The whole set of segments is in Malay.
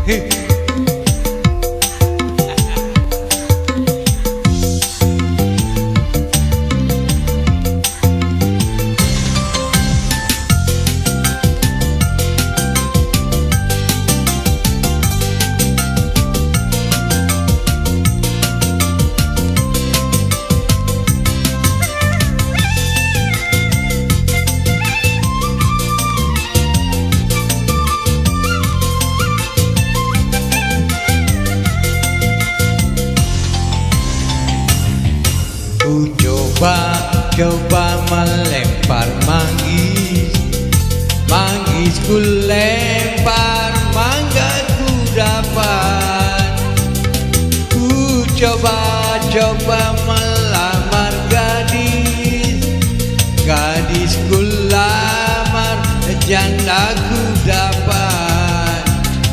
Coba melempar manggis, manggisku lempar, mangga ku dapat. Ku coba melamar gadis, gadisku lamar, janda ku dapat.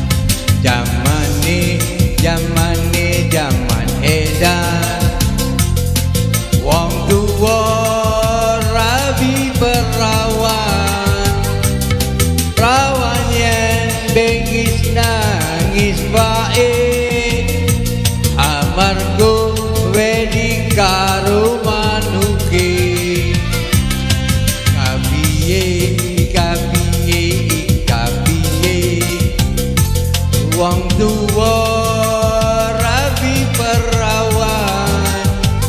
Zaman edan, wong tua rabi perawan, perawan yang bengis nangis baik, amargo wedi karo manuke. Kapiye wong tua rabi perawan,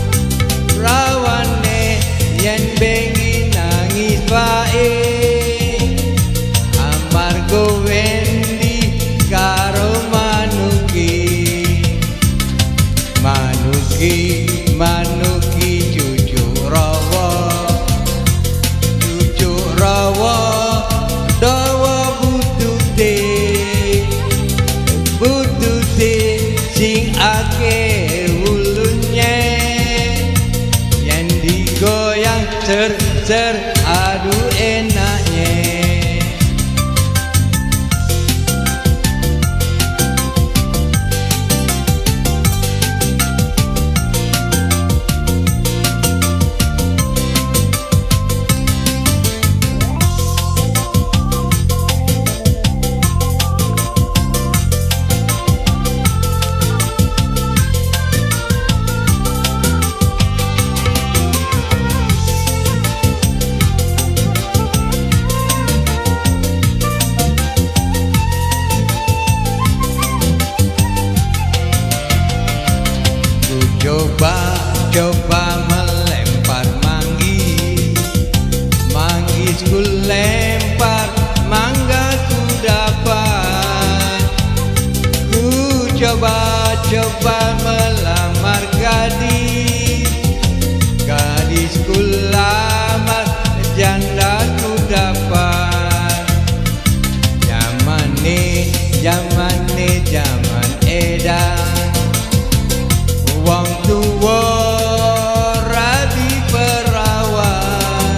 yen bengi nangis bae, amargo wendi karo manuki cucuk rawa dawa butute sing ake ulunnya, yen digoyang ser aduh enaknya. Coba melempar manggis ku lempar, mangga ku dapat. Ku coba melamar gadis ku lamar, janda ku dapat. Zaman edan, wong tua rabi perawan,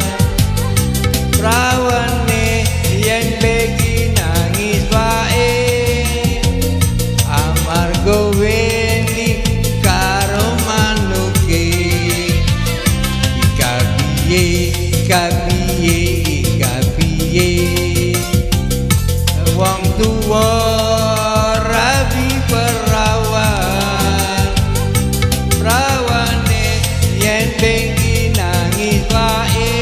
perawane yen begi nangis bae, amargo wendi karo manuke. Kapiye wong tua rabi perawan, perawane yen bengi nangis bae,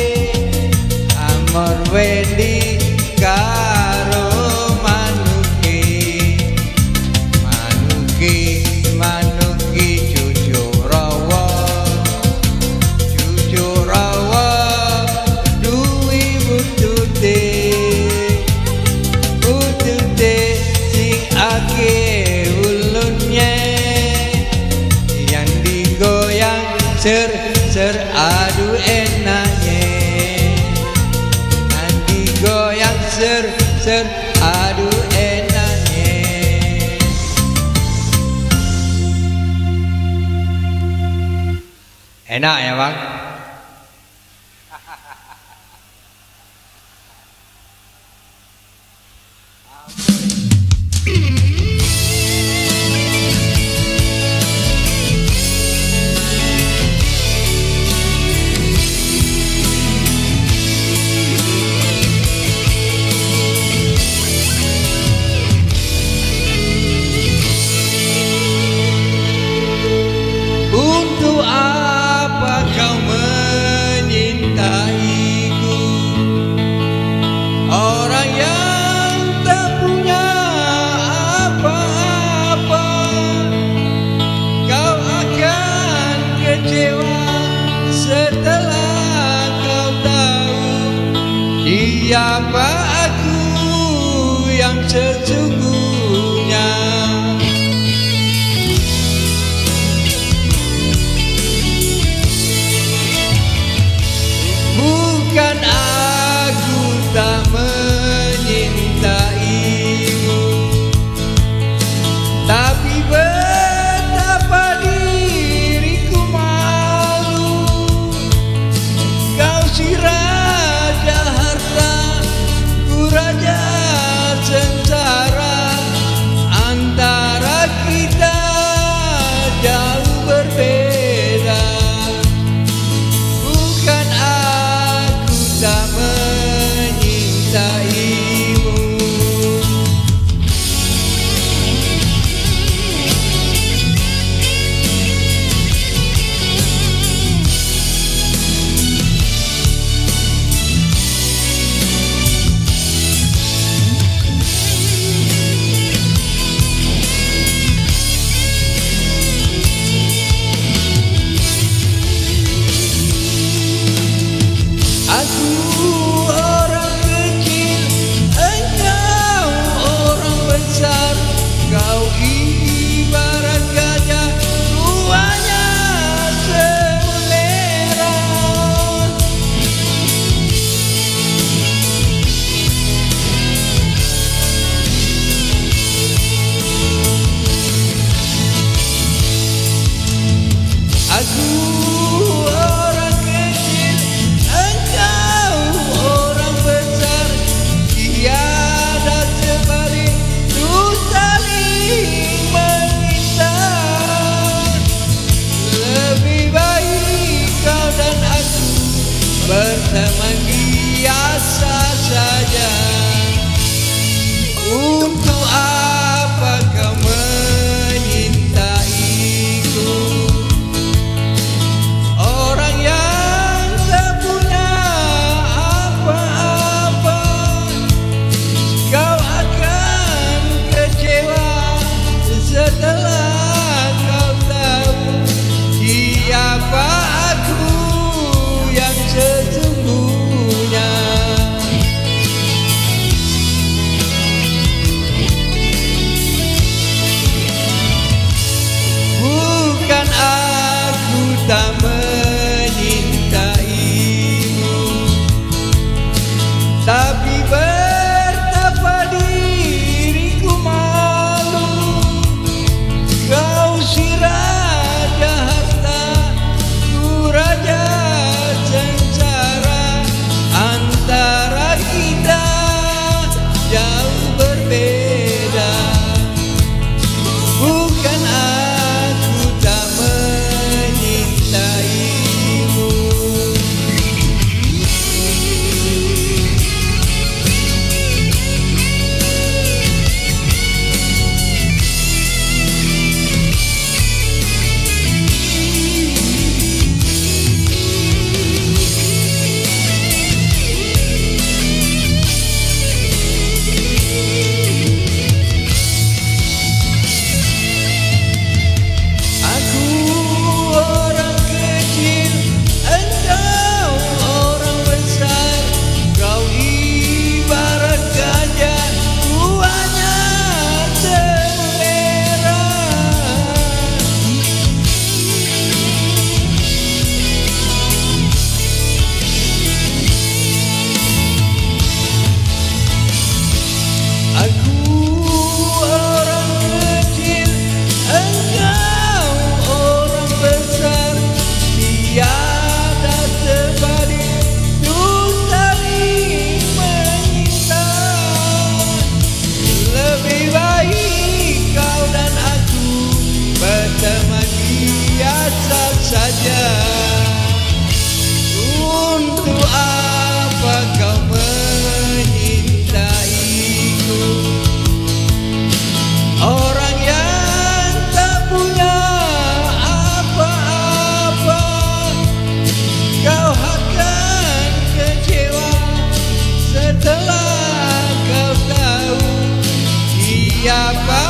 amor wedi karo manuke cucuk rawa duwi butute sing ake ulunnya, yang digoyang ser aduh enaknya, yang digoyang ser aduh enaknya. Enak ya bang? sesungguhnya. Bukan aku tak menyintaimu, tapi betapa diriku malu. Kau si raja harta, ku raja sengsara. Antara kita jauh berbeda. Bukan aku tak menyintaimu. Aku orang kecil, engkau orang besar. Kau ibarat gajah, ruanya selera. Aku orang kecil, engkau orang besar. Tiada sebalik untuk saling meminta. Lebih baik kau dan aku berteman biasa saja. Untuk apa kau menyintaiku? Orang yang tak punya apa-apa. Kau akan kecewa setelah kau tahu siapa aku yang sesungguhnya. Bukan aku tak menyintaimu, tapi betapa diriku malu. Kau si raja harta, ku raja sengsara. Antara kita jauh berbeda. Bukan aku tak menyintaimu. Aku orang kecil, engkau orang besar. Kau ibarat gajah, ruanya selera. Aku orang kecil, engkau orang besar. Tiada sebalik untuk saling meminta. Lebih baik kau dan aku berteman biasa saja. Untuk apa kau menyintaiku? Orang yang tak punya apa-apa. Kau akan kecewa setelah kau tahu siapa